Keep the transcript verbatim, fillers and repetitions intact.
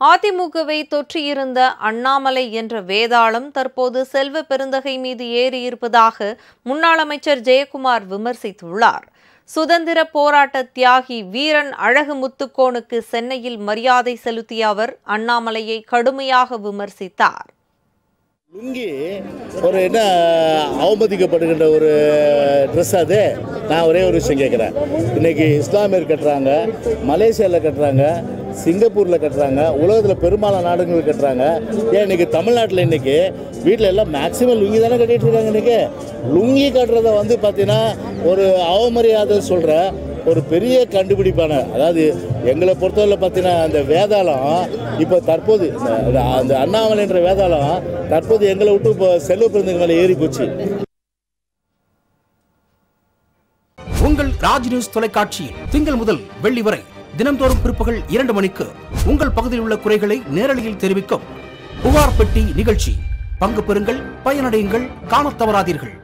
அதிமுகவை தொற்றியிருந்த அண்ணாமலை என்ற வேதாளம் தற்போது செல்வ பெருந்தகை மீது ஏறியிருப்பதாக முன்னாள் அமைச்சர் ஜெயக்குமார் விமர்சித்துள்ளார். சுதந்திர போராட்ட தியாகி வீரன் அழகு முத்துக்கோனுக்கு சென்னையில் மரியாதை செலுத்திய அவர் அண்ணாமலையை கடுமையாக விமர்சித்தார். லுங்கி ஒரு என்ன அவமதிக்கப்படுகின்ற ஒரு ட்ரெஸ் அது. நான் ஒரே ஒரு விஷயம் கேட்குறேன். இன்றைக்கி இஸ்லாமியர் கட்டுறாங்க, மலேசியாவில் கட்டுறாங்க, சிங்கப்பூரில் கட்டுறாங்க, உலகத்தில் பெரும்பாலான நாடுகள் கட்டுறாங்க. ஏன் இன்றைக்கி தமிழ்நாட்டில் இன்றைக்கி வீட்டில் எல்லாம் மேக்ஸிமம் லுங்கி தானே கட்டிகிட்டு இருக்காங்க. இன்றைக்கி லுங்கி கட்டுறதை வந்து பார்த்திங்கன்னா ஒரு அவமரியாதை சொல்கிற ஒரு பெரிய கண்டுபிடிப்பான, அதாவது எங்களை பொறுத்தவரை பார்த்தீங்கன்னா அந்த வேதாளம் இப்போ தற்போது அந்த அண்ணாமலைன்ற வேதாளம் தற்போது எங்களை விட்டு இப்போ செல்வ பெருந்தகை மேலே ஏறி போச்சு. உங்கள் ராஜ் நியூஸ் தொலைக்காட்சியில் திங்கள் முதல் வெள்ளி வரை தினந்தோறும் பிற்பகல் இரண்டு மணிக்கு உங்கள் பகுதியில் உள்ள குறைகளை நேரலையில் தெரிவிக்கும் புகார் பெட்டி நிகழ்ச்சி. பங்கு பெறுங்கள், பயனடையுங்கள், காணத் தவறாதீர்கள்.